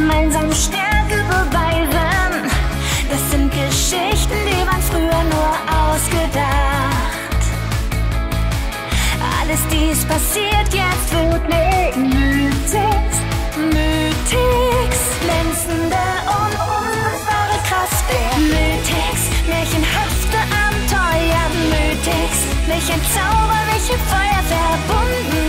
gemeinsam Stärke beweisen. Das sind Geschichten, die waren früher nur ausgedacht. Alles dies passiert jetzt, wird Mythix. Mythix, glänzende und unfassbare Kraft der Mythix, märchenhafte Abenteuer Mythix, welch ein Zauber, welche Feuer verbunden.